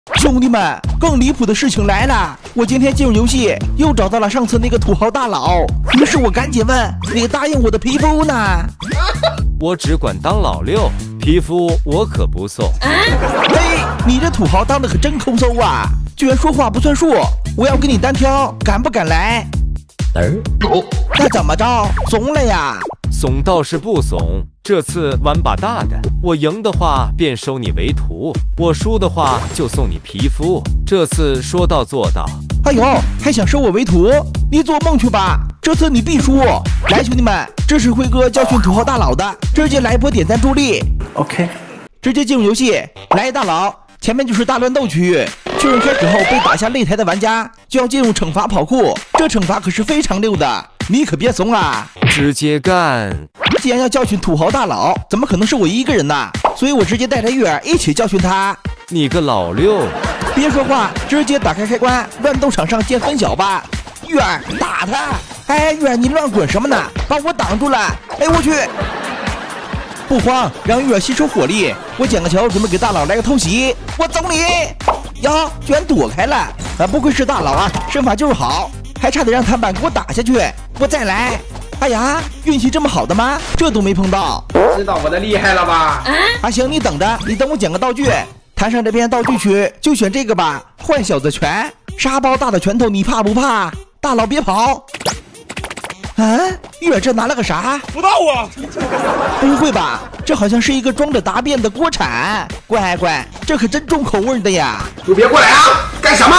兄弟们，更离谱的事情来了！我今天进入游戏，又找到了上次那个土豪大佬。于是我赶紧问：“你答应我的皮肤呢？” 我只管当老六，皮肤我可不送。 嘿，你这土豪当的可真抠搜啊！居然说话不算数！我要跟你单挑，敢不敢来？那怎么着？怂了呀？ 怂倒是不怂，这次玩把大的，我赢的话便收你为徒，我输的话就送你皮肤。这次说到做到。 哎呦，还想收我为徒？你做梦去吧！这次你必输！来，兄弟们，这是辉哥教训土豪大佬的，直接来一波点赞助力。 OK， 直接进入游戏。来，大佬，前面就是大乱斗区域。确认开始后被打下擂台的玩家就要进入惩罚跑酷，这惩罚可是非常溜的，你可别怂啊！ 直接干！ 既然要教训土豪大佬，怎么可能是我一个人呢？所以我直接带着月儿一起教训他。 你个老六！ 别说话，直接打开开关，乱斗场上见分晓吧！月儿打他！哎，月儿你乱滚什么呢？把我挡住了！哎，我去！不慌，让月儿吸收火力。我捡个球，准备给大佬来个偷袭。我走你！呀，居然躲开了！啊，不愧是大佬啊，身法就是好，还差点让弹板给我打下去。我再来！哎呀，运气这么好的吗？这都没碰到。 知道我的厉害了吧？ 啊，行，你等着，你等我捡个道具。摊上这片道具区，就选这个吧。坏小子拳，沙包大的拳头，你怕不怕？大佬别跑！啊，月这拿了个啥？ 不到啊！ 不会吧？这好像是一个装着答辩的锅铲。乖乖，这可真重口味的呀！ 就别过来啊！干什么？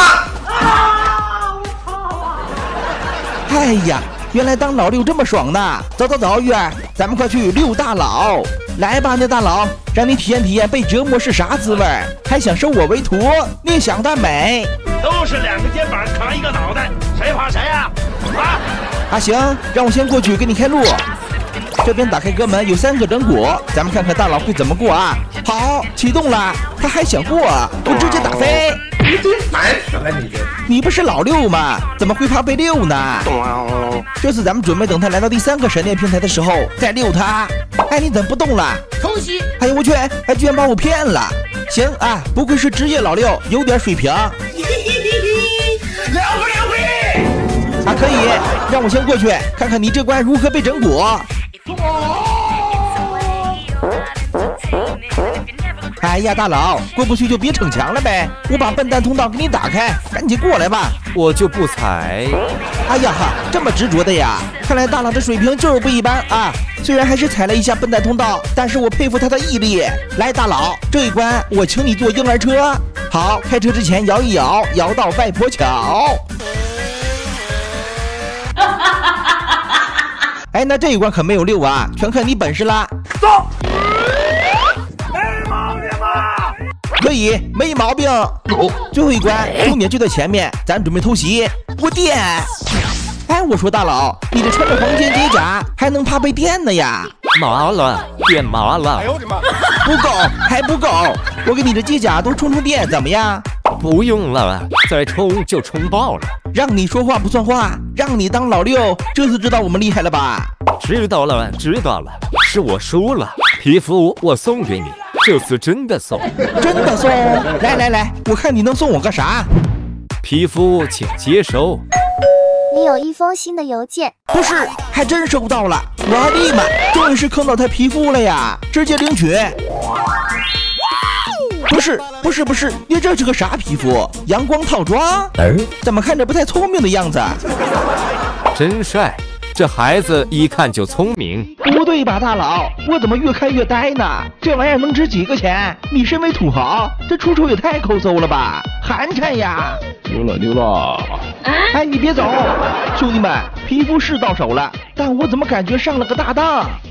哎呀，原来当老六这么爽呢！走走走，月儿，咱们快去遛大佬。来吧，那大佬，让你体验体验被折磨是啥滋味，还想收我为徒？你想得美！ 都是两个肩膀扛一个脑袋，谁怕谁呀？啊！ 行，让我先过去给你开路。这边打开阁门有3个人骨，咱们看看大佬会怎么过啊！好，启动了，他还想过，我直接打飞。 你真烦死了，你这！ 你不是老六吗？怎么会怕被溜呢？这次咱们准备等他来到第3个闪电平台的时候再溜他。哎，你怎么不动了？ 偷袭！ 哎呦我去，还居然把我骗了！行啊，不愧是职业老六，有点水平。 两回！ 啊，可以，让我先过去看看你这关如何被整蛊。哎呀，大佬，过不去就别逞强了呗，我把笨蛋通道给你打开，赶紧过来吧。 我就不踩。 哎呀哈，这么执着的呀！看来大佬的水平就是不一般啊。虽然还是踩了一下笨蛋通道，但是我佩服他的毅力。来，大佬，这一关我请你坐婴儿车。好，开车之前摇一摇，摇到外婆桥。哎，那这一关可没有溜啊，全看你本事啦！ 走！没毛病吧？ 可以，没毛病。最后一关，重点就在前面，咱准备偷袭。我电！哎，我说大佬，你这穿着黄金机甲，还能怕被电呢呀？ 麻了，变麻了！ 哎呦我的妈！ 不够，还不够！我给你的机甲都充电，怎么样？ 不用了，再充就充爆了。 让你说话不算话，让你当老六，这次知道我们厉害了吧？ 知道了，知道了，是我输了。皮肤我送给你，这次真的送。 真的送？来来来，我看你能送我个啥？ 皮肤请接收。 你有一封新的邮件。 不是，还真收到了！我的妈，终于是坑到他皮肤了呀！直接领取。不是，你这是个啥皮肤？阳光套装？怎么看着不太聪明的样子？ 真帅，这孩子一看就聪明。 不对吧，大佬？我怎么越看越呆呢？这玩意儿能值几个钱？你身为土豪，这出手也太抠搜了吧，寒碜呀！ 丢了！ 哎，你别走，兄弟们，皮肤是到手了，但我怎么感觉上了个大当？